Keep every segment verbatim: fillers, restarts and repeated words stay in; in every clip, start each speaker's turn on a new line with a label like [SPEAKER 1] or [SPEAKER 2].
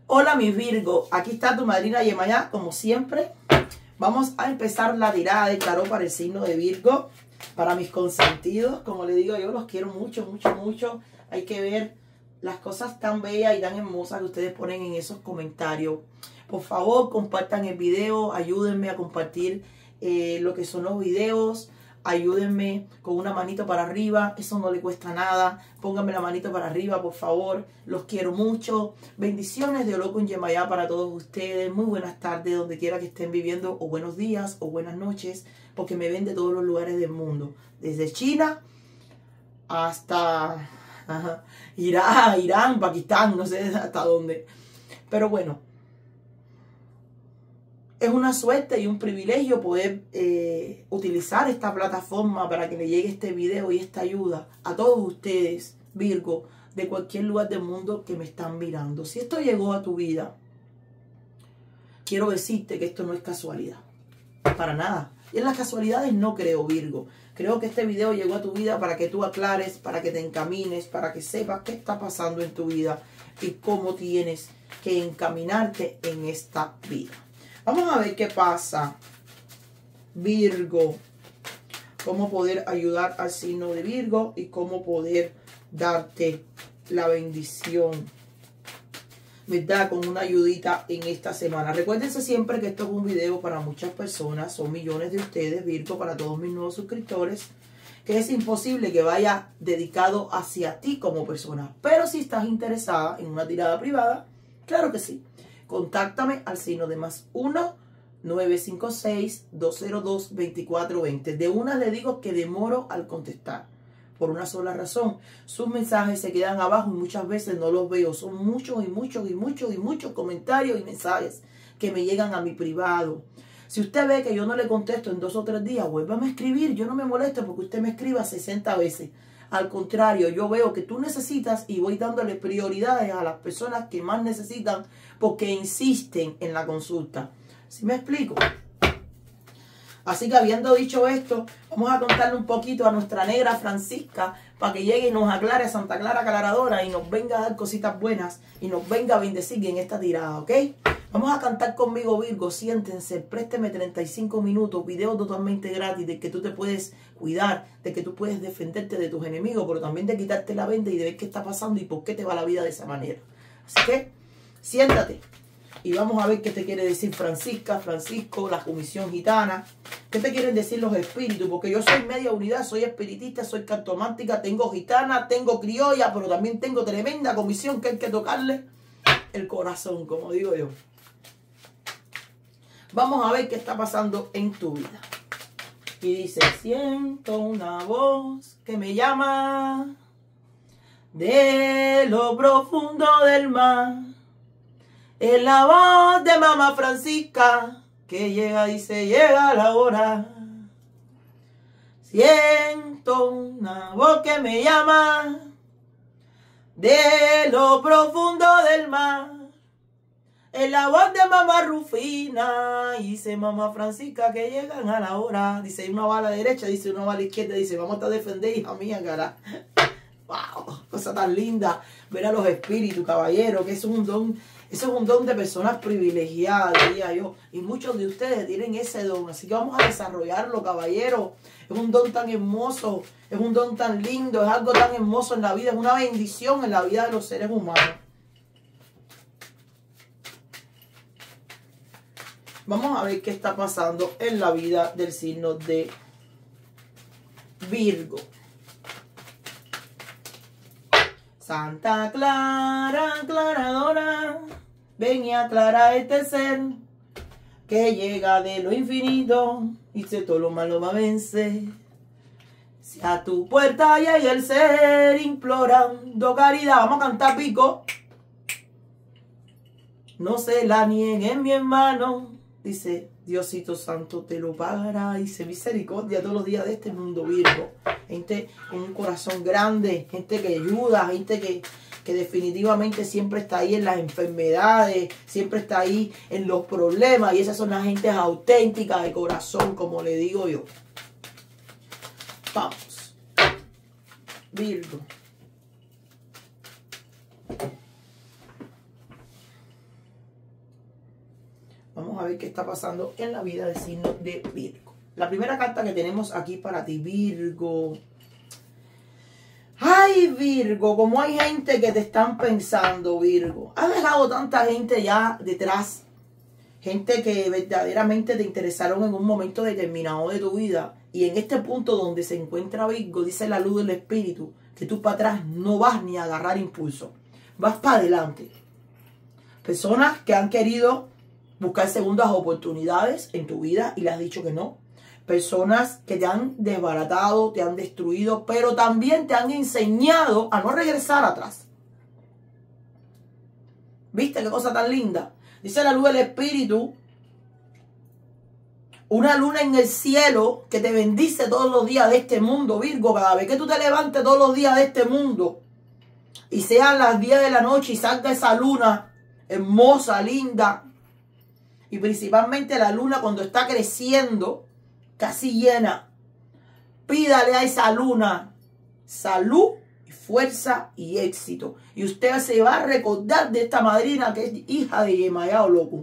[SPEAKER 1] Hola mi Virgo, aquí está tu madrina Yemayá, como siempre. Vamos a empezar la tirada de tarot para el signo de Virgo, para mis consentidos. Como le digo, yo los quiero mucho, mucho, mucho. Hay que ver las cosas tan bellas y tan hermosas que ustedes ponen en esos comentarios. Por favor, compartan el video, ayúdenme a compartir eh, lo que son los videos. Ayúdenme con una manito para arriba, eso no le cuesta nada. Pónganme la manito para arriba, por favor. Los quiero mucho. Bendiciones de Olo con Yemayá para todos ustedes. Muy buenas tardes, donde quiera que estén viviendo, o buenos días, o buenas noches, porque me ven de todos los lugares del mundo. Desde China hasta ajá, Irán, Irán, Pakistán, no sé hasta dónde. Pero bueno, es una suerte y un privilegio poder eh, utilizar esta plataforma para que le llegue este video y esta ayuda a todos ustedes, Virgo, de cualquier lugar del mundo que me están mirando. Si esto llegó a tu vida, quiero decirte que esto no es casualidad, para nada. Y en las casualidades no creo, Virgo. Creo que este video llegó a tu vida para que tú aclares, para que te encamines, para que sepas qué está pasando en tu vida y cómo tienes que encaminarte en esta vida. Vamos a ver qué pasa, Virgo. Cómo poder ayudar al signo de Virgo y cómo poder darte la bendición, ¿verdad? Con una ayudita en esta semana. Recuérdense siempre que esto es un video para muchas personas. Son millones de ustedes, Virgo, para todos mis nuevos suscriptores. Que es imposible que vaya dedicado hacia ti como persona. Pero si estás interesada en una tirada privada, claro que sí. Contáctame al signo de más uno, nueve cinco seis, dos cero dos, dos cuatro dos cero. De una le digo que demoro al contestar. Por una sola razón. Sus mensajes se quedan abajo y muchas veces no los veo. Son muchos y muchos y muchos y muchos comentarios y mensajes que me llegan a mi privado. Si usted ve que yo no le contesto en dos o tres días, vuélvame a escribir. Yo no me molesto porque usted me escriba sesenta veces. Al contrario, yo veo que tú necesitas y voy dándole prioridades a las personas que más necesitan porque insisten en la consulta. ¿Sí me explico? Así que habiendo dicho esto, vamos a contarle un poquito a nuestra negra Francisca para que llegue y nos aclare a Santa Clara Aclaradora y nos venga a dar cositas buenas y nos venga a bendecir en esta tirada, ¿ok? Vamos a cantar conmigo, Virgo. Siéntense, présteme treinta y cinco minutos, video totalmente gratis, de que tú te puedes cuidar, de que tú puedes defenderte de tus enemigos, pero también de quitarte la venda y de ver qué está pasando y por qué te va la vida de esa manera. Así que, siéntate y vamos a ver qué te quiere decir Francisca, Francisco, la comisión gitana. ¿Qué te quieren decir los espíritus? Porque yo soy media unidad, soy espiritista, soy cartomántica, tengo gitana, tengo criolla, pero también tengo tremenda comisión que hay que tocarle el corazón, como digo yo. Vamos a ver qué está pasando en tu vida. Y dice, siento una voz que me llama de lo profundo del mar. Es la voz de mamá Francisca que llega, dice, llega la hora. Siento una voz que me llama de lo profundo del mar. Es la voz de mamá Rufina, dice mamá Francisca que llegan a la hora. Dice una va a la derecha, dice una va a la izquierda, dice vamos a defender, hija mía, cara. Wow, cosa tan linda. Ver a los espíritus, caballero, que eso es un don, eso es un don de personas privilegiadas, diría yo. Y muchos de ustedes tienen ese don, así que vamos a desarrollarlo, caballero. Es un don tan hermoso, es un don tan lindo, es algo tan hermoso en la vida, es una bendición en la vida de los seres humanos. Vamos a ver qué está pasando en la vida del signo de Virgo. Santa Clara, aclaradora, ven y aclara este ser que llega de lo infinito y se todo lo malo va a vencer. Si a tu puerta llega el ser implorando caridad, vamos a cantar pico. No se la nieguen, mi hermano. Dice, Diosito Santo te lo pagará. Dice, misericordia todos los días de este mundo, Virgo. Gente con un corazón grande, gente que ayuda, gente que, que definitivamente siempre está ahí en las enfermedades, siempre está ahí en los problemas. Y esas son las gentes auténticas de corazón, como le digo yo. Vamos. Virgo. Vamos a ver qué está pasando en la vida del signo de Virgo. La primera carta que tenemos aquí para ti, Virgo. Ay, Virgo, como hay gente que te están pensando, Virgo. Has dejado tanta gente ya detrás. Gente que verdaderamente te interesaron en un momento determinado de tu vida. Y en este punto donde se encuentra Virgo, dice la luz del espíritu, que tú para atrás no vas ni a agarrar impulso. Vas para adelante. Personas que han querido buscar segundas oportunidades en tu vida y le has dicho que no. Personas que te han desbaratado, te han destruido, pero también te han enseñado a no regresar atrás. ¿Viste qué cosa tan linda? Dice la luz del espíritu, una luna en el cielo que te bendice todos los días de este mundo, Virgo. Cada vez que tú te levantes todos los días de este mundo y sean las diez de la noche y salga esa luna hermosa, linda, y principalmente la luna cuando está creciendo, casi llena, pídale a esa luna salud, fuerza y éxito. Y usted se va a recordar de esta madrina que es hija de Yemayao Loco.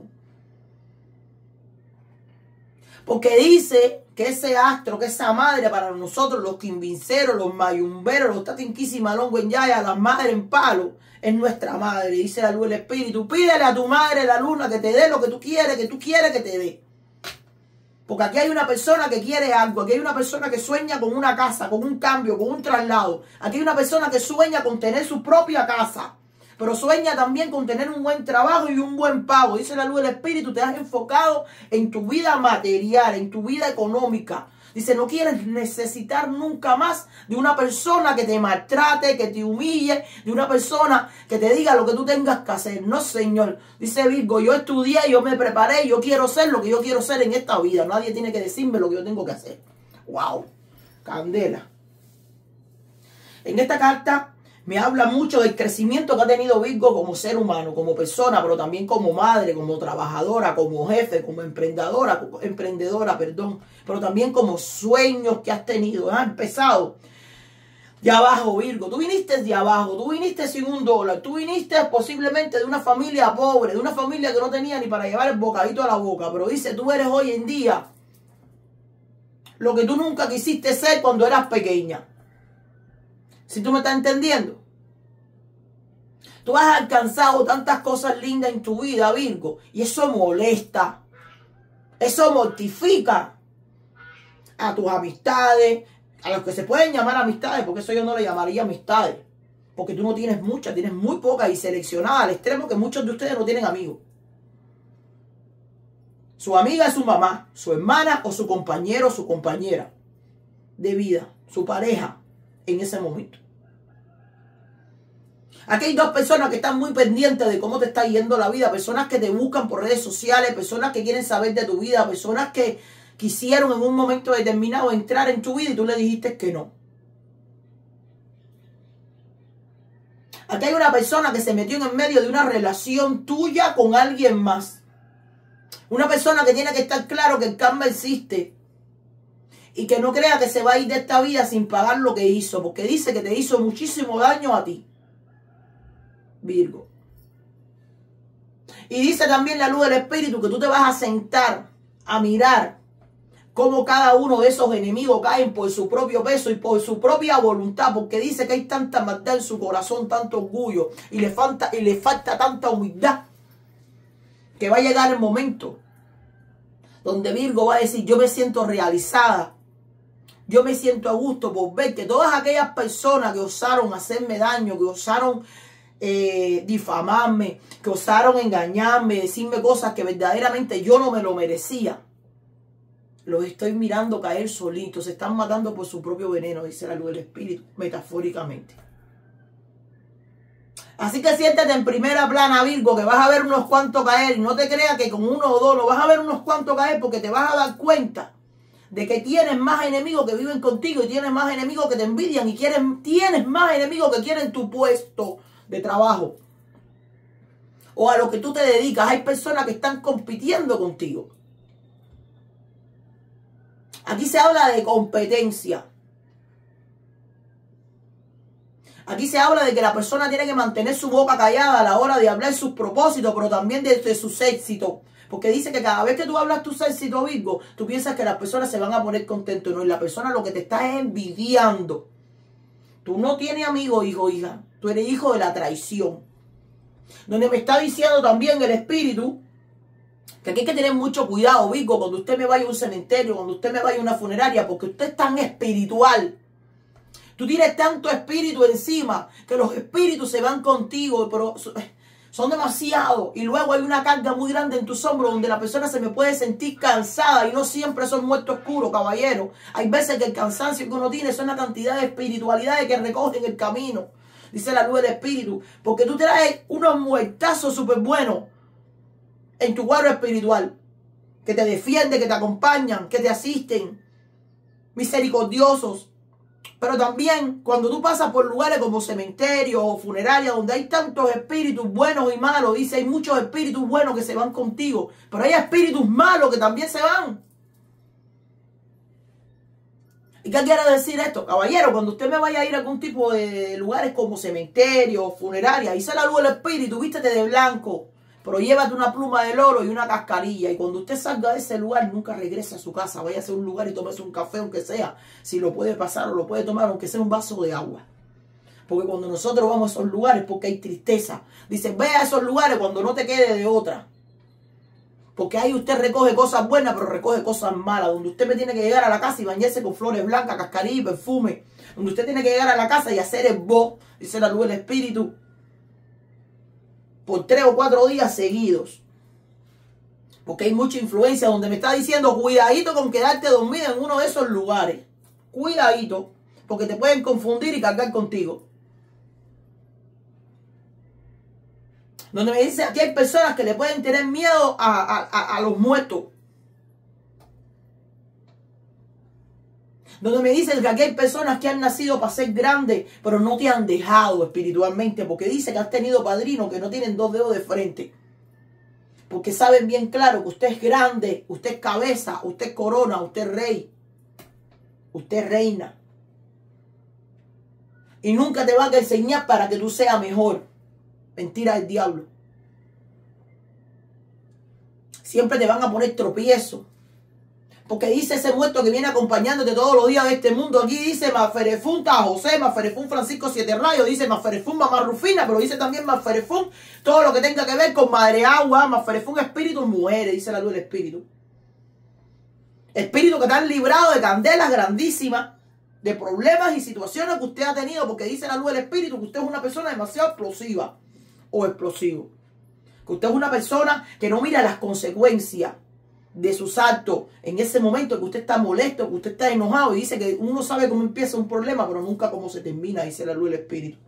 [SPEAKER 1] Porque dice que ese astro, que esa madre para nosotros, los quimbiceros, los mayumberos, los tatinquisimalongo en yaya, las madres en palo, es nuestra madre. Dice la luz del espíritu, pídele a tu madre, la luna, que te dé lo que tú quieres, que tú quieres que te dé. Porque aquí hay una persona que quiere algo. Aquí hay una persona que sueña con una casa, con un cambio, con un traslado. Aquí hay una persona que sueña con tener su propia casa. Pero sueña también con tener un buen trabajo y un buen pago. Dice la luz del espíritu, te has enfocado en tu vida material, en tu vida económica. Dice, no quieres necesitar nunca más de una persona que te maltrate, que te humille, de una persona que te diga lo que tú tengas que hacer. No, señor. Dice Virgo, yo estudié, yo me preparé, yo quiero ser lo que yo quiero ser en esta vida. Nadie tiene que decirme lo que yo tengo que hacer. ¡Wow! Candela. En esta carta me habla mucho del crecimiento que ha tenido Virgo como ser humano, como persona, pero también como madre, como trabajadora, como jefe, como emprendedora, como emprendedora, perdón, pero también como sueños que has tenido. Has empezado de abajo, Virgo. Tú viniste de abajo, tú viniste sin un dólar, tú viniste posiblemente de una familia pobre, de una familia que no tenía ni para llevar el bocadito a la boca, pero dice, tú eres hoy en día lo que tú nunca quisiste ser cuando eras pequeña. Si tú me estás entendiendo. Tú has alcanzado tantas cosas lindas en tu vida, Virgo. Y eso molesta. Eso mortifica a tus amistades. A los que se pueden llamar amistades. Porque eso yo no le llamaría amistades. Porque tú no tienes muchas. Tienes muy pocas y seleccionadas al extremo que muchos de ustedes no tienen amigos. Su amiga es su mamá, su hermana o su compañero o su compañera de vida. Su pareja. En ese momento. Aquí hay dos personas que están muy pendientes de cómo te está yendo la vida. Personas que te buscan por redes sociales. Personas que quieren saber de tu vida. Personas que quisieron en un momento determinado entrar en tu vida y tú le dijiste que no. Aquí hay una persona que se metió en el medio de una relación tuya con alguien más. Una persona que tiene que estar claro que el karma existe. Y que no crea que se va a ir de esta vida sin pagar lo que hizo. Porque dice que te hizo muchísimo daño a ti, Virgo. Y dice también la luz del espíritu que tú te vas a sentar a mirar cómo cada uno de esos enemigos caen por su propio peso y por su propia voluntad. Porque dice que hay tanta maldad en su corazón, tanto orgullo. Y le falta, y le falta tanta humildad. Que va a llegar el momento donde Virgo va a decir, yo me siento realizada. Yo me siento a gusto por ver que todas aquellas personas que osaron hacerme daño, que osaron eh, difamarme, que osaron engañarme, decirme cosas que verdaderamente yo no me lo merecía, los estoy mirando caer solitos. Se están matando por su propio veneno, dice la luz del espíritu, metafóricamente. Así que siéntete en primera plana, Virgo, que vas a ver unos cuantos caer. Y no te creas que con uno o dos lo vas a ver unos cuantos caer, porque te vas a dar cuenta de que tienes más enemigos que viven contigo y tienes más enemigos que te envidian y quieren, tienes más enemigos que quieren tu puesto de trabajo o a lo que tú te dedicas. Hay personas que están compitiendo contigo. Aquí se habla de competencia. Aquí se habla de que la persona tiene que mantener su boca callada a la hora de hablar sus propósitos, pero también de, de sus éxitos. Porque dice que cada vez que tú hablas tus éxitos, Virgo, tú piensas que las personas se van a poner contentos. No, y la persona lo que te está es envidiando. Tú no tienes amigos, hijo, hija. Tú eres hijo de la traición. Donde me está diciendo también el espíritu que aquí hay que tener mucho cuidado, Virgo, cuando usted me vaya a un cementerio, cuando usted me vaya a una funeraria, porque usted es tan espiritual. Tú tienes tanto espíritu encima que los espíritus se van contigo, pero son demasiados. Y luego hay una carga muy grande en tus hombros donde la persona se me puede sentir cansada y no siempre son muertos oscuros, caballero. Hay veces que el cansancio que uno tiene son una cantidad de espiritualidades que recogen el camino. Dice la luz del espíritu. Porque tú traes unos muertazos súper buenos en tu cuadro espiritual. Que te defienden, que te acompañan, que te asisten. Misericordiosos. Pero también cuando tú pasas por lugares como cementerios o funerarias donde hay tantos espíritus buenos y malos, dice, hay muchos espíritus buenos que se van contigo, pero hay espíritus malos que también se van. ¿Y qué quiere decir esto? Caballero, cuando usted me vaya a ir a algún tipo de lugares como cementerios, funerarias, dice la luz del espíritu, vístete de blanco, pero llévate una pluma de oro y una cascarilla. Y cuando usted salga de ese lugar, nunca regrese a su casa. Váyase a un lugar y tómese un café, aunque sea. Si lo puede pasar o lo puede tomar, aunque sea un vaso de agua. Porque cuando nosotros vamos a esos lugares, porque hay tristeza. Dice, ve a esos lugares cuando no te quede de otra. Porque ahí usted recoge cosas buenas, pero recoge cosas malas. Donde usted me tiene que llegar a la casa y bañarse con flores blancas, cascarilla y perfume. Donde usted tiene que llegar a la casa y hacer el bo, dice la luz del espíritu, por tres o cuatro días seguidos. Porque hay mucha influencia donde me está diciendo, cuidadito con quedarte dormido en uno de esos lugares. Cuidadito, porque te pueden confundir y cargar contigo. Donde me dice, aquí hay personas que le pueden tener miedo a, a, a, a los muertos. Donde me dicen que aquí hay personas que han nacido para ser grandes, pero no te han dejado espiritualmente. Porque dice que has tenido padrinos que no tienen dos dedos de frente. Porque saben bien claro que usted es grande, usted es cabeza, usted es corona, usted es rey. Usted es reina. Y nunca te van a enseñar para que tú seas mejor. Mentira del diablo. Siempre te van a poner tropiezo. Porque dice ese muerto que viene acompañándote todos los días de este mundo. Aquí dice Maferefún José, Maferefún Francisco Siete Rayos, dice Maferefún Mamá Rufina, pero dice también Maferefún todo lo que tenga que ver con Madre Agua, Maferefún Espíritu Mujeres, dice la luz del Espíritu. Espíritu que te han librado de candelas grandísimas, de problemas y situaciones que usted ha tenido, porque dice la luz del Espíritu que usted es una persona demasiado explosiva o explosivo. Que usted es una persona que no mira las consecuencias de sus actos en ese momento, que usted está molesto, que usted está enojado, y dice que uno sabe cómo empieza un problema, pero nunca cómo se termina, dice la luz del espíritu.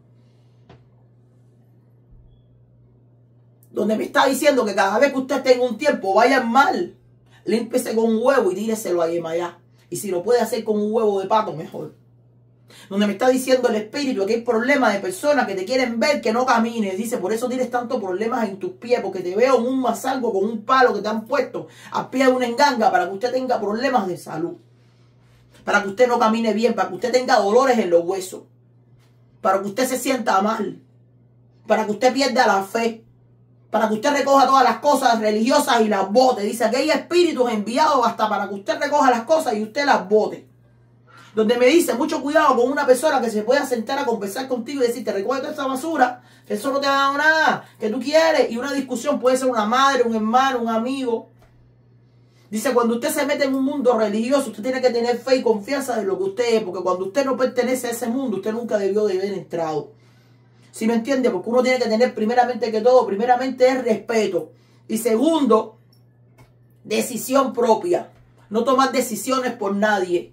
[SPEAKER 1] Donde me está diciendo que cada vez que usted tenga un tiempo vaya mal, límpiese con un huevo y tíreselo a Yemayá. Y si lo puede hacer con un huevo de pato, mejor. Donde me está diciendo el espíritu que hay problemas de personas que te quieren ver que no camines. Dice, por eso tienes tantos problemas en tus pies, porque te veo en un mazalgo con un palo que te han puesto a pie de una enganga para que usted tenga problemas de salud. Para que usted no camine bien, para que usted tenga dolores en los huesos. Para que usted se sienta mal. Para que usted pierda la fe. Para que usted recoja todas las cosas religiosas y las bote. Dice que hay espíritus enviados hasta para que usted recoja las cosas y usted las bote. Donde me dice, mucho cuidado con una persona que se pueda sentar a conversar contigo y decirte, recoge toda esta basura, que eso no te va a dar nada, que tú quieres. Y una discusión puede ser una madre, un hermano, un amigo. Dice, cuando usted se mete en un mundo religioso, usted tiene que tener fe y confianza de lo que usted es, porque cuando usted no pertenece a ese mundo, usted nunca debió de haber entrado. ¿Sí me entiende? Porque uno tiene que tener primeramente que todo, primeramente es respeto. Y segundo, decisión propia. No tomar decisiones por nadie.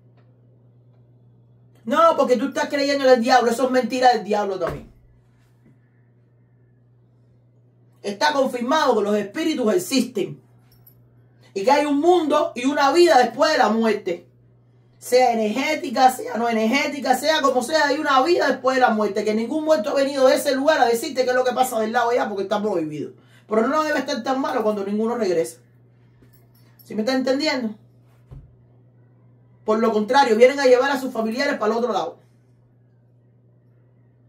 [SPEAKER 1] No, porque tú estás creyendo en el diablo. Eso es mentira del diablo también. Está confirmado que los espíritus existen. Y que hay un mundo y una vida después de la muerte. Sea energética, sea no energética, sea como sea, hay una vida después de la muerte. Que ningún muerto ha venido de ese lugar a decirte qué es lo que pasa del lado allá porque está prohibido. Pero no debe estar tan malo cuando ninguno regresa. ¿Sí me está entendiendo? Por lo contrario, vienen a llevar a sus familiares para el otro lado.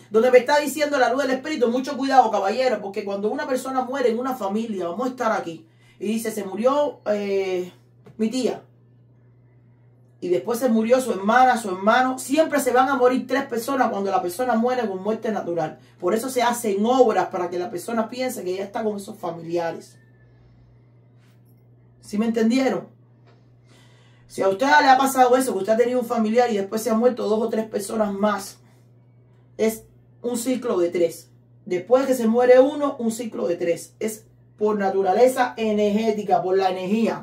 [SPEAKER 1] Donde me está diciendo la luz del Espíritu, mucho cuidado, caballero, porque cuando una persona muere en una familia, vamos a estar aquí, y dice, se murió eh, mi tía, y después se murió su hermana, su hermano, siempre se van a morir tres personas cuando la persona muere con muerte natural. Por eso se hacen obras para que la persona piense que ya está con esos familiares. ¿Sí me entendieron? Si a usted le ha pasado eso, que usted ha tenido un familiar y después se han muerto dos o tres personas más, es un ciclo de tres. Después que se muere uno, un ciclo de tres. Es por naturaleza energética, por la energía.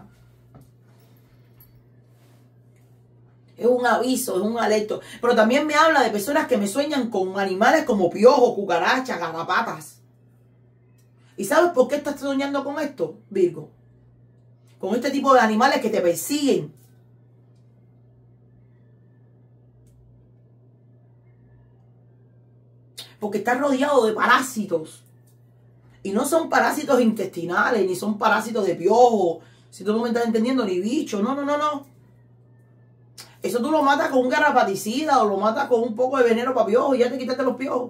[SPEAKER 1] Es un aviso, es un alerto. Pero también me habla de personas que me sueñan con animales como piojos, cucarachas, garrapatas. ¿Y sabes por qué estás soñando con esto, Virgo? Con este tipo de animales que te persiguen. Porque estás rodeado de parásitos. Y no son parásitos intestinales, ni son parásitos de piojo. Si tú no me estás entendiendo, ni bicho. No, no, no, no. Eso tú lo matas con un garrapaticida o lo matas con un poco de veneno para piojos y ya te quitaste los piojos.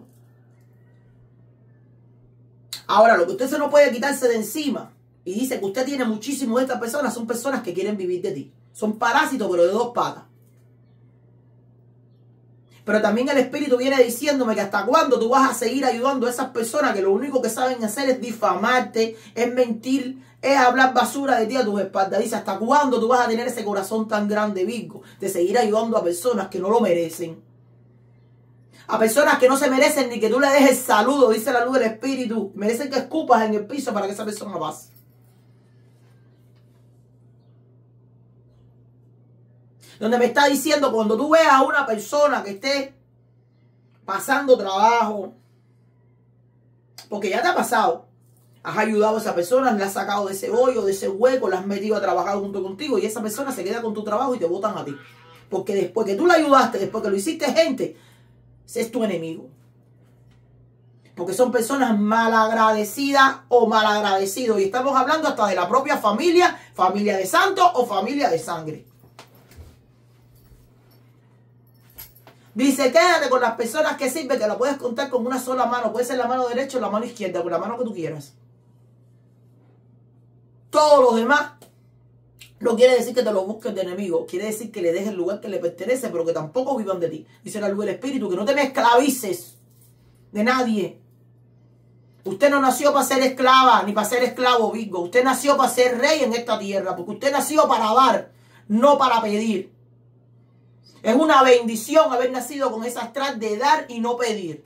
[SPEAKER 1] Ahora, lo que usted se no puede quitarse de encima y dice que usted tiene muchísimo de estas personas, son personas que quieren vivir de ti. Son parásitos, pero de dos patas. Pero también el Espíritu viene diciéndome que hasta cuándo tú vas a seguir ayudando a esas personas que lo único que saben hacer es difamarte, es mentir, es hablar basura de ti a tus espaldas. Dice, ¿hasta cuándo tú vas a tener ese corazón tan grande, Virgo, de seguir ayudando a personas que no lo merecen? A personas que no se merecen ni que tú le des el saludo, dice la luz del Espíritu. Merecen que escupas en el piso para que esa persona pase. Donde me está diciendo, cuando tú veas a una persona que esté pasando trabajo, porque ya te ha pasado, has ayudado a esa persona, le has sacado de ese hoyo, de ese hueco, la has metido a trabajar junto contigo y esa persona se queda con tu trabajo y te botan a ti. Porque después que tú la ayudaste, después que lo hiciste gente, ese es tu enemigo. Porque son personas malagradecidas o malagradecidos. Y estamos hablando hasta de la propia familia, familia de santos o familia de sangre. Dice, quédate con las personas que sirven, que lo puedes contar con una sola mano. Puede ser la mano derecha o la mano izquierda, con la mano que tú quieras. Todos los demás no quiere decir que te lo busques de enemigo. Quiere decir que le dejes el lugar que le pertenece, pero que tampoco vivan de ti. Dice la luz del Espíritu, que no te me esclavices de nadie. Usted no nació para ser esclava, ni para ser esclavo, Virgo. Usted nació para ser rey en esta tierra, porque usted nació para dar, no para pedir. Es una bendición haber nacido con esa astral de dar y no pedir.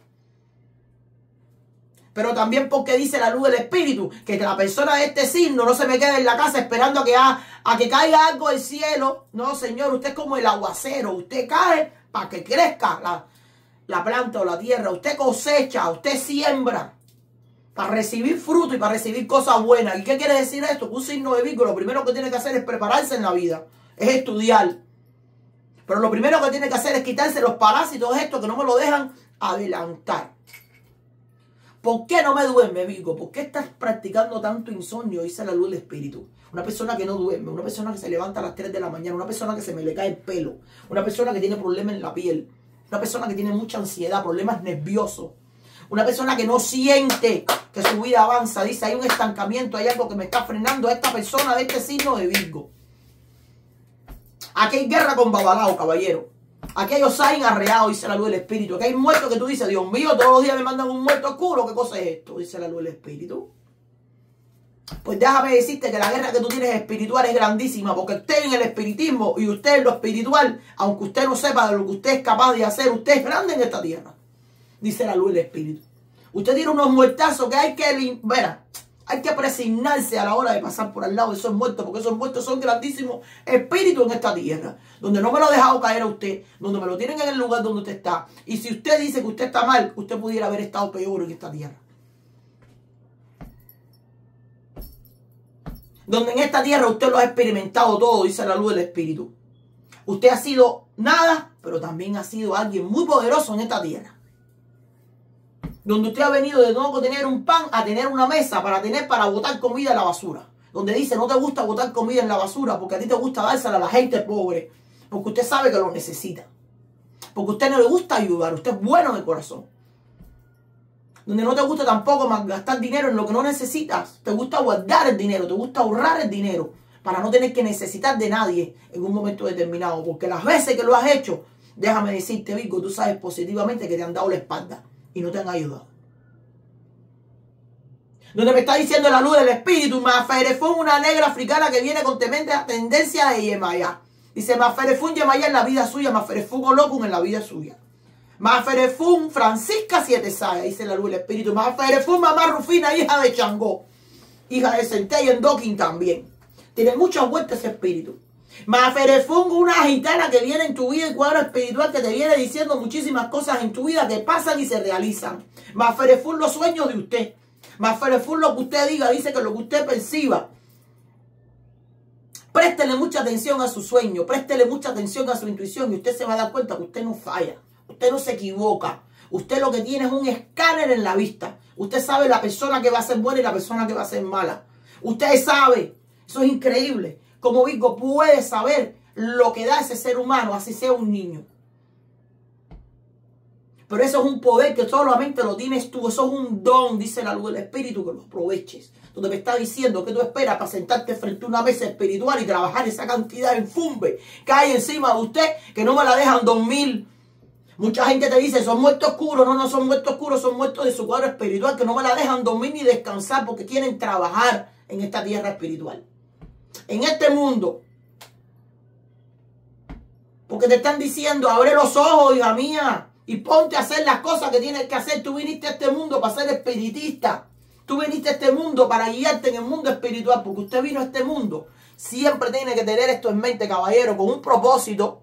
[SPEAKER 1] Pero también porque dice la luz del Espíritu que la persona de este signo no se me quede en la casa esperando a que, a, a que caiga algo del cielo. No, señor, usted es como el aguacero. Usted cae para que crezca la, la planta o la tierra. Usted cosecha, usted siembra para recibir fruto y para recibir cosas buenas. ¿Y qué quiere decir esto? Que un signo de Virgo lo primero que tiene que hacer es prepararse en la vida. Es estudiar. Pero lo primero que tiene que hacer es quitarse los parásitos estos que no me lo dejan adelantar. ¿Por qué no me duerme, Virgo? ¿Por qué estás practicando tanto insomnio? Dice la luz del Espíritu. Una persona que no duerme, una persona que se levanta a las tres de la mañana, una persona que se me le cae el pelo, una persona que tiene problemas en la piel, una persona que tiene mucha ansiedad, problemas nerviosos, una persona que no siente que su vida avanza. Dice, hay un estancamiento, hay algo que me está frenando a esta persona de este signo de Virgo. Aquí hay guerra con Babalao, caballero. Aquí hay Osain arreado, dice la luz del Espíritu. Aquí hay muertos que tú dices, Dios mío, todos los días me mandan un muerto oscuro. ¿Qué cosa es esto? Dice la luz del Espíritu. Pues déjame decirte que la guerra que tú tienes espiritual es grandísima. Porque usted en el espiritismo y usted en lo espiritual, aunque usted no sepa de lo que usted es capaz de hacer, usted es grande en esta tierra. Dice la luz del Espíritu. Usted tiene unos muertazos que hay que... Verá. Hay que presignarse a la hora de pasar por al lado de esos muertos, porque esos muertos son grandísimos espíritus en esta tierra, donde no me lo ha dejado caer a usted, donde me lo tienen en el lugar donde usted está. Y si usted dice que usted está mal, usted pudiera haber estado peor en esta tierra. Donde en esta tierra usted lo ha experimentado todo, dice la luz del Espíritu. Usted ha sido nada, pero también ha sido alguien muy poderoso en esta tierra. Donde usted ha venido de no tener un pan a tener una mesa para tener para botar comida en la basura. Donde dice, no te gusta botar comida en la basura porque a ti te gusta dársela a la gente pobre. Porque usted sabe que lo necesita. Porque a usted no le gusta ayudar. Usted es bueno de corazón. donde no te gusta tampoco gastar dinero en lo que no necesitas. Te gusta guardar el dinero, te gusta ahorrar el dinero para no tener que necesitar de nadie en un momento determinado. Porque las veces que lo has hecho, déjame decirte, Virgo, tú sabes positivamente que te han dado la espalda y no te han ayudado. Donde me está diciendo la luz del espíritu, Maferefún, una negra africana que viene con tremenda tendencia de Yemayá. Dice, Maferefún Yemayá en la vida suya, Maferefún Olokun en la vida suya. Maferefún Francisca Siete Saya, dice la luz del espíritu. Maferefún Mamá Rufina, hija de Changó, hija de Centey en Dokin también. Tiene muchas vueltas ese espíritu. Maferefún, una gitana que viene en tu vida, el cuadro espiritual que te viene diciendo muchísimas cosas en tu vida que pasan y se realizan. Maferefún, los sueños de usted. Maferefún, lo que usted diga, dice que lo que usted perciba. Préstele mucha atención a su sueño, préstele mucha atención a su intuición y usted se va a dar cuenta que usted no falla. Usted no se equivoca. Usted lo que tiene es un escáner en la vista. Usted sabe la persona que va a ser buena y la persona que va a ser mala. Usted sabe. Eso es increíble. Como Virgo puede saber lo que da ese ser humano, así sea un niño. Pero eso es un poder que solamente lo tienes tú. Eso es un don, dice la luz del espíritu, que lo aproveches. Donde me está diciendo que tú esperas para sentarte frente a una mesa espiritual y trabajar esa cantidad de enfumbe que hay encima de usted, que no me la dejan dormir. Mucha gente te dice, son muertos oscuros. No, no son muertos oscuros, son muertos de su cuadro espiritual, que no me la dejan dormir ni descansar porque quieren trabajar en esta tierra espiritual. En este mundo. Porque te están diciendo, abre los ojos, hija mía, y ponte a hacer las cosas que tienes que hacer. Tú viniste a este mundo para ser espiritista. Tú viniste a este mundo para guiarte en el mundo espiritual. Porque usted vino a este mundo. Siempre tiene que tener esto en mente, caballero, con un propósito.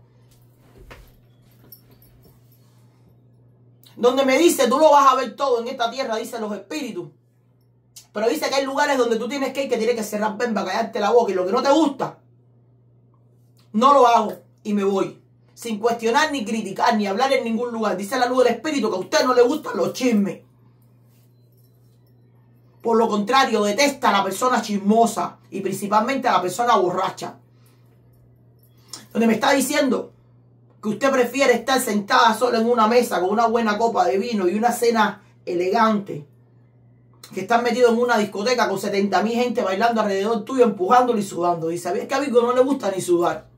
[SPEAKER 1] Donde me dice, tú lo vas a ver todo en esta tierra, dicen los espíritus. Pero dice que hay lugares donde tú tienes que ir, que tienes que cerrar pemba, callarte la boca. Y lo que no te gusta, no lo hago y me voy. Sin cuestionar, ni criticar, ni hablar en ningún lugar. Dice la luz del espíritu que a usted no le gustan los chismes. Por lo contrario, detesta a la persona chismosa. Y principalmente a la persona borracha. Donde me está diciendo que usted prefiere estar sentada sola en una mesa con una buena copa de vino y una cena elegante, que están metidos en una discoteca con setenta mil gente bailando alrededor tuyo, empujándolo y sudando. Dice, es que a Virgo no le gusta ni sudar.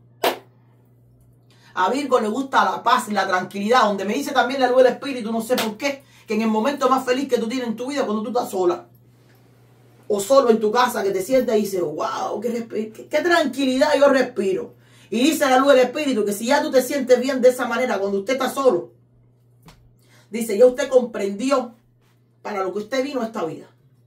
[SPEAKER 1] A Virgo le gusta la paz y la tranquilidad. Donde me dice también la luz del espíritu, no sé por qué, que en el momento más feliz que tú tienes en tu vida, cuando tú estás sola o solo en tu casa, que te sientas y dices, wow, qué, qué, qué tranquilidad yo respiro. Y dice la luz del espíritu que si ya tú te sientes bien de esa manera cuando usted está solo, dice, ya usted comprendió para lo que usted vino a esta vida.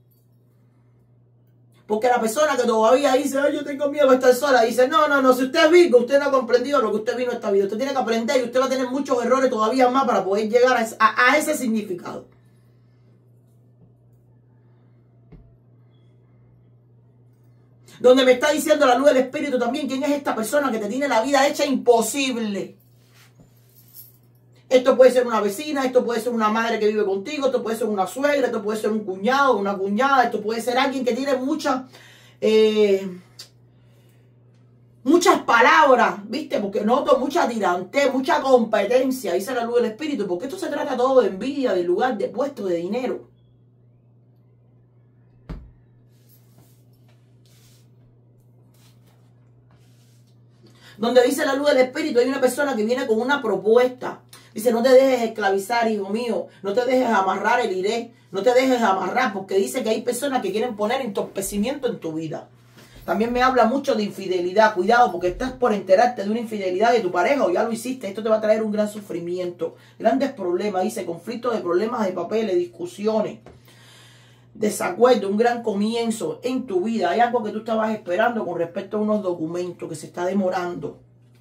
[SPEAKER 1] Porque la persona que todavía dice, ay, yo tengo miedo de estar sola, dice, no, no, no, si usted es Virgo, usted no ha comprendido lo que usted vino a esta vida. Usted tiene que aprender y usted va a tener muchos errores todavía más para poder llegar a, a, a ese significado. Donde me está diciendo la luz del espíritu también, ¿quién es esta persona que te tiene la vida hecha imposible? Esto puede ser una vecina, esto puede ser una madre que vive contigo, esto puede ser una suegra, esto puede ser un cuñado, una cuñada, esto puede ser alguien que tiene muchas, eh, muchas palabras, ¿viste? Porque noto mucha tirantez, mucha competencia, dice la luz del espíritu, porque esto se trata todo de envidia, de lugar, de puesto, de dinero. Donde dice la luz del espíritu, hay una persona que viene con una propuesta. Dice, no te dejes esclavizar, hijo mío. No te dejes amarrar el iré. No te dejes amarrar, porque dice que hay personas que quieren poner entorpecimiento en tu vida. También me habla mucho de infidelidad. Cuidado, porque estás por enterarte de una infidelidad de tu pareja o ya lo hiciste. Esto te va a traer un gran sufrimiento. Grandes problemas, dice, conflictos de problemas de papeles, discusiones, desacuerdo, un gran comienzo en tu vida. Hay algo que tú estabas esperando con respecto a unos documentos que se está demorando.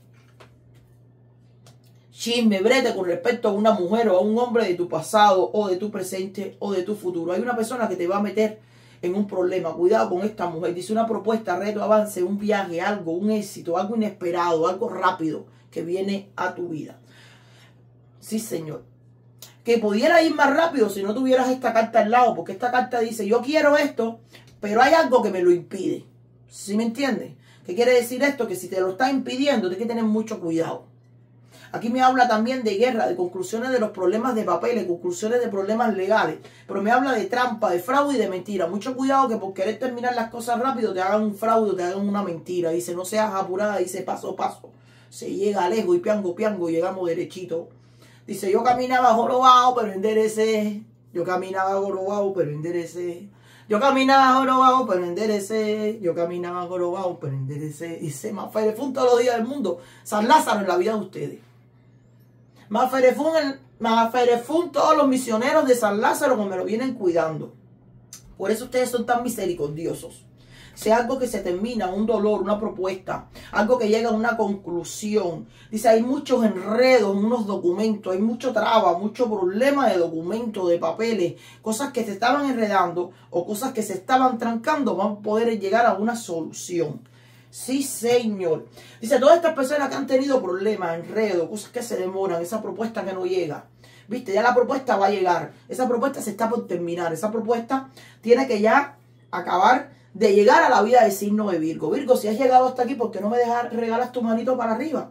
[SPEAKER 1] Chisme, brete con respecto a una mujer o a un hombre de tu pasado o de tu presente o de tu futuro. Hay una persona que te va a meter en un problema. Cuidado con esta mujer. Dice una propuesta, reto, avance, un viaje, algo, un éxito, algo inesperado, algo rápido que viene a tu vida. Sí, señor. Que pudiera ir más rápido si no tuvieras esta carta al lado, porque esta carta dice, yo quiero esto, pero hay algo que me lo impide. ¿Sí me entiendes? ¿Qué quiere decir esto? Que si te lo está impidiendo, tienes que tener mucho cuidado. Aquí me habla también de guerra, de conclusiones de los problemas de papeles, conclusiones de problemas legales. Pero me habla de trampa, de fraude y de mentira. Mucho cuidado que por querer terminar las cosas rápido te hagan un fraude, te hagan una mentira. Dice, no seas apurada, dice paso a paso. Se llega lejos y piango, piango, llegamos derechito. Dice, yo caminaba jorobado, pero enderecé. Yo caminaba jorobado, pero enderecé. Yo caminaba jorobado, pero enderecé. Yo caminaba jorobado, pero enderecé. Dice, más ferefún todos los días del mundo. San Lázaro en la vida de ustedes. Más ferefún, más ferefún todos los misioneros de San Lázaro que me lo vienen cuidando. Por eso ustedes son tan misericordiosos. Sea algo que se termina, un dolor, una propuesta, algo que llega a una conclusión. Dice, hay muchos enredos en unos documentos, hay mucho traba, mucho problema de documentos, de papeles, cosas que se estaban enredando o cosas que se estaban trancando, van a poder llegar a una solución. Sí, señor. Dice, todas estas personas que han tenido problemas, enredos, cosas que se demoran, esa propuesta que no llega. Viste, ya la propuesta va a llegar. Esa propuesta se está por terminar. Esa propuesta tiene que ya acabar de llegar a la vida del signo de Virgo. Virgo, si has llegado hasta aquí, ¿por qué no me dejas, regalas tu manito para arriba?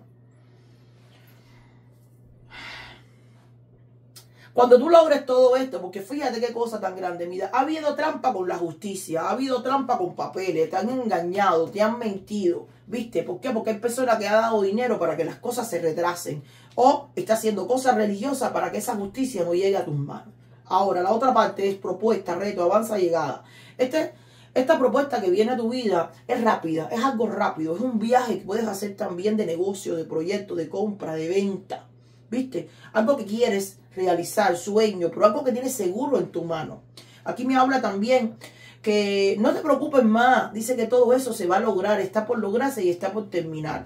[SPEAKER 1] Cuando tú logres todo esto, porque fíjate qué cosa tan grande, mira, ha habido trampa con la justicia, ha habido trampa con papeles, te han engañado, te han mentido, ¿viste? ¿Por qué? Porque hay personas que han dado dinero para que las cosas se retrasen, o está haciendo cosas religiosas para que esa justicia no llegue a tus manos. Ahora, la otra parte es propuesta, reto, avanza, llegada. Este Esta propuesta que viene a tu vida es rápida, es algo rápido, es un viaje que puedes hacer también de negocio, de proyecto, de compra, de venta, ¿viste? Algo que quieres realizar, sueño, pero algo que tienes seguro en tu mano. Aquí me habla también que no te preocupes más, dice que todo eso se va a lograr, está por lograrse y está por terminar.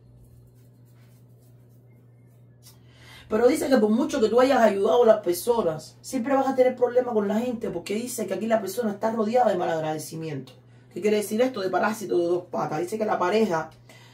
[SPEAKER 1] Pero dice que por mucho que tú hayas ayudado a las personas, siempre vas a tener problemas con la gente, porque dice que aquí la persona está rodeada de malagradecimiento. ¿Qué quiere decir esto? De parásito de dos patas. Dice que la pareja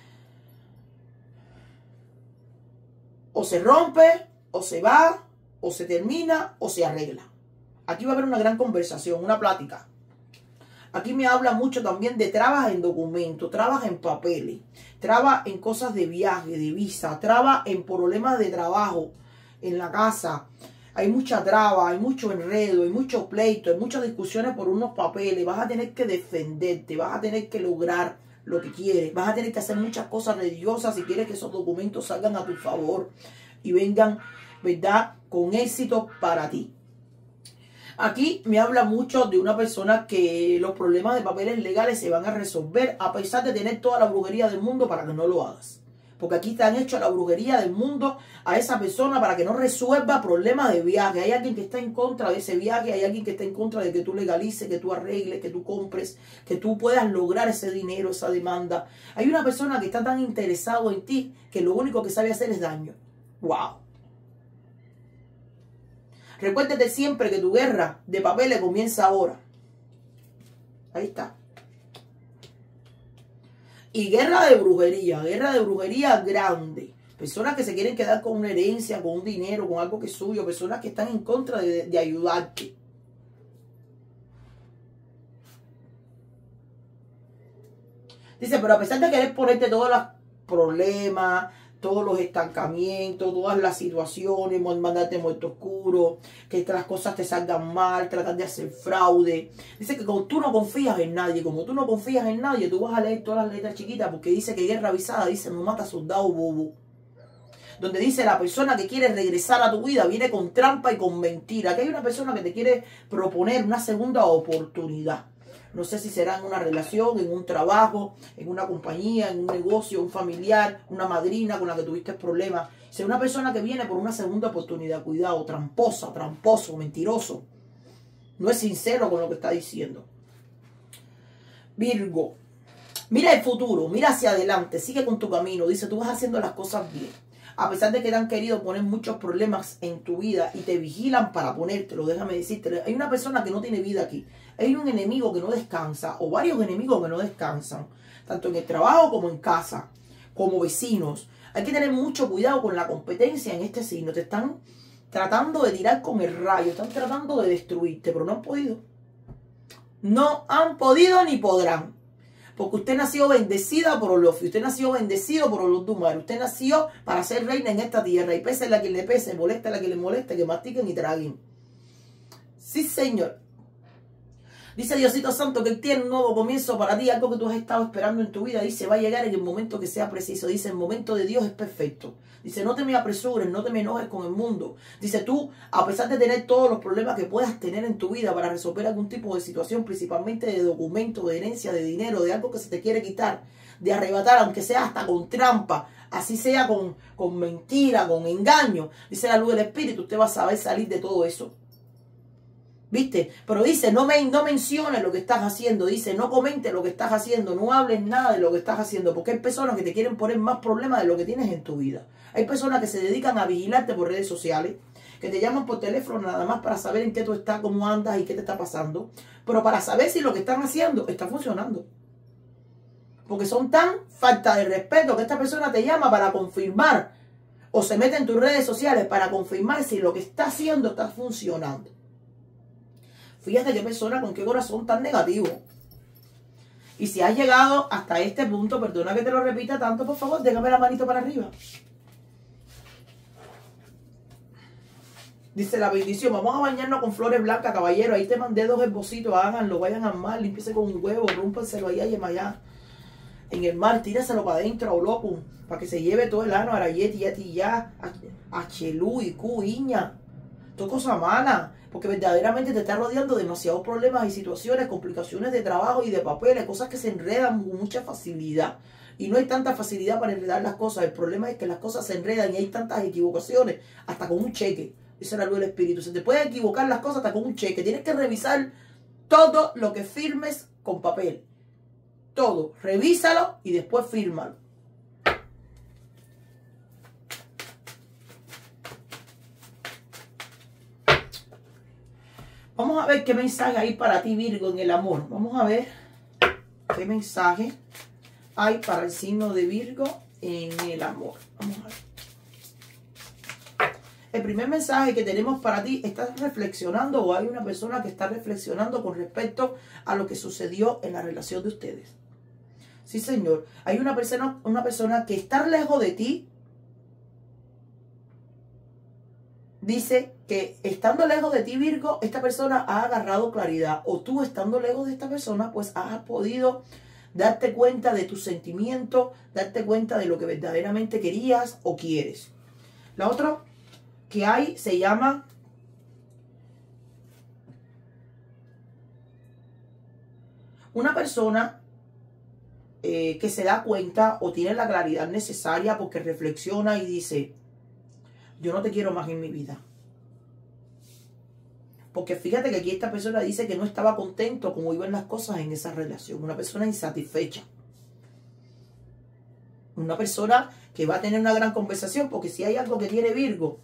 [SPEAKER 1] o se rompe, o se va, o se termina, o se arregla. Aquí va a haber una gran conversación, una plática. Aquí me habla mucho también de trabas en documentos, trabas en papeles, trabas en cosas de viaje, de visa, trabas en problemas de trabajo, en la casa. Hay mucha traba, hay mucho enredo, hay mucho pleito, hay muchas discusiones por unos papeles. Vas a tener que defenderte, vas a tener que lograr lo que quieres. Vas a tener que hacer muchas cosas religiosas si quieres que esos documentos salgan a tu favor y vengan, ¿verdad?, con éxito para ti. Aquí me habla mucho de una persona que los problemas de papeles legales se van a resolver a pesar de tener toda la brujería del mundo para que no lo hagas. Porque aquí te han hecho la brujería del mundo a esa persona para que no resuelva problemas de viaje. Hay alguien que está en contra de ese viaje, hay alguien que está en contra de que tú legalices, que tú arregles, que tú compres, que tú puedas lograr ese dinero, esa demanda. Hay una persona que está tan interesado en ti que lo único que sabe hacer es daño. ¡Wow! Recuérdate siempre que tu guerra de papeles comienza ahora. Ahí está. Y guerra de brujería, guerra de brujería grande. Personas que se quieren quedar con una herencia, con un dinero, con algo que es suyo. Personas que están en contra de, de ayudarte. Dice, pero a pesar de querer ponerte todos los problemas, todos los estancamientos, todas las situaciones, mandarte muerto oscuro, que las cosas te salgan mal, tratar de hacer fraude. Dice que como tú no confías en nadie, como tú no confías en nadie, tú vas a leer todas las letras chiquitas, porque dice que guerra avisada, dice no mata soldado bobo. Donde dice la persona que quiere regresar a tu vida viene con trampa y con mentira. Que hay una persona que te quiere proponer una segunda oportunidad. No sé si será en una relación, en un trabajo, en una compañía, en un negocio, un familiar, una madrina con la que tuviste problemas. Sea una persona que viene por una segunda oportunidad. Cuidado, tramposa, tramposo, mentiroso. No es sincero con lo que está diciendo. Virgo, mira el futuro, mira hacia adelante, sigue con tu camino. Dice, tú vas haciendo las cosas bien. A pesar de que te han querido poner muchos problemas en tu vida y te vigilan para ponértelo, déjame decirte, hay una persona que no tiene vida aquí. Hay un enemigo que no descansa, o varios enemigos que no descansan, tanto en el trabajo como en casa, como vecinos. Hay que tener mucho cuidado con la competencia en este signo. Te están tratando de tirar con el rayo, están tratando de destruirte, pero no han podido. No han podido ni podrán. Porque usted nació bendecida por Olofi. Usted nació bendecido por Olodumare. Usted nació para ser reina en esta tierra. Y pese a la que le pese, moleste a la que le moleste, que mastiquen y traguen. Sí, Señor. Dice Diosito Santo que Él tiene un nuevo comienzo para ti, algo que tú has estado esperando en tu vida. Dice, va a llegar en el momento que sea preciso. Dice, el momento de Dios es perfecto. Dice, no te me apresures, no te me enojes con el mundo. Dice, tú, a pesar de tener todos los problemas que puedas tener en tu vida para resolver algún tipo de situación, principalmente de documento, de herencia, de dinero, de algo que se te quiere quitar, de arrebatar, aunque sea hasta con trampa, así sea con, con mentira, con engaño. Dice la luz del Espíritu, usted va a saber salir de todo eso. ¿Viste? Pero dice, no, me, no menciones lo que estás haciendo. Dice, no comentes lo que estás haciendo. No hables nada de lo que estás haciendo. Porque hay personas que te quieren poner más problemas de lo que tienes en tu vida. Hay personas que se dedican a vigilarte por redes sociales. Que te llaman por teléfono nada más para saber en qué tú estás, cómo andas y qué te está pasando. Pero para saber si lo que están haciendo está funcionando. Porque son tan falta de respeto que esta persona te llama para confirmar. O se mete en tus redes sociales para confirmar si lo que está haciendo está funcionando. Fíjate qué persona, con qué corazón tan negativo. Y si has llegado hasta este punto, perdona que te lo repita tanto, por favor, déjame la manito para arriba. Dice la bendición, vamos a bañarnos con flores blancas, caballero. Ahí te mandé dos esbocitos, háganlo, vayan al mar, límpiese con un huevo, rúmpanselo allá y allá. En el mar, tíraselo para adentro, o loco, para que se lleve todo el ano, arayeti, yati, ya, achelú, icu, iña. Todo cosa mala. Porque verdaderamente te está rodeando demasiados problemas y situaciones, complicaciones de trabajo y de papeles, cosas que se enredan con mucha facilidad. Y no hay tanta facilidad para enredar las cosas. El problema es que las cosas se enredan y hay tantas equivocaciones, hasta con un cheque. Dice la luz del Espíritu. Se te puede equivocar las cosas hasta con un cheque. Tienes que revisar todo lo que firmes con papel. Todo. Revísalo y después fírmalo. Vamos a ver qué mensaje hay para ti, Virgo, en el amor. Vamos a ver qué mensaje hay para el signo de Virgo en el amor. Vamos a ver. El primer mensaje que tenemos para ti, ¿estás reflexionando o hay una persona que está reflexionando con respecto a lo que sucedió en la relación de ustedes? Sí, señor. Hay una persona, una persona que está lejos de ti. Dice que estando lejos de ti, Virgo, esta persona ha agarrado claridad. O tú estando lejos de esta persona, pues has podido darte cuenta de tus sentimientos, darte cuenta de lo que verdaderamente querías o quieres. La otra que hay se llama una persona eh, que se da cuenta o tiene la claridad necesaria porque reflexiona y dice, yo no te quiero más en mi vida. Porque fíjate que aquí esta persona dice que no estaba contento como iban las cosas en esa relación. Una persona insatisfecha. Una persona que va a tener una gran conversación. Porque si hay algo que tiene Virgo,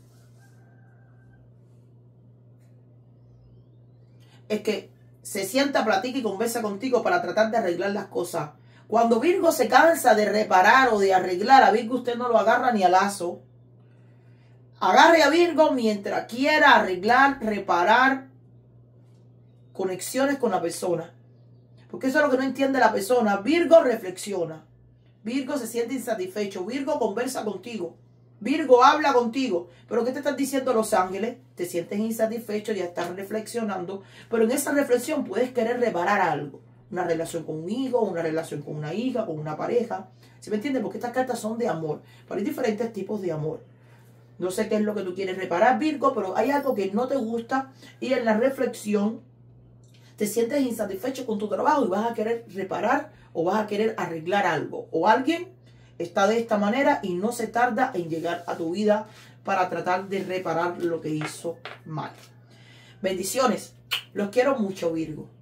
[SPEAKER 1] es que se sienta, platica y conversa contigo para tratar de arreglar las cosas. Cuando Virgo se cansa de reparar o de arreglar, a Virgo usted no lo agarra ni a lazo. Agarre a Virgo mientras quiera arreglar, reparar conexiones con la persona. Porque eso es lo que no entiende la persona. Virgo reflexiona. Virgo se siente insatisfecho. Virgo conversa contigo. Virgo habla contigo. Pero ¿qué te están diciendo los ángeles? Te sientes insatisfecho, ya estás reflexionando. Pero en esa reflexión puedes querer reparar algo. Una relación con un hijo, una relación con una hija, con una pareja. ¿Sí me entiendes? Porque estas cartas son de amor. Pero hay diferentes tipos de amor. No sé qué es lo que tú quieres reparar, Virgo, pero hay algo que no te gusta y en la reflexión te sientes insatisfecho con tu trabajo y vas a querer reparar o vas a querer arreglar algo. O alguien está de esta manera y no se tarda en llegar a tu vida para tratar de reparar lo que hizo mal. Bendiciones. Los quiero mucho, Virgo.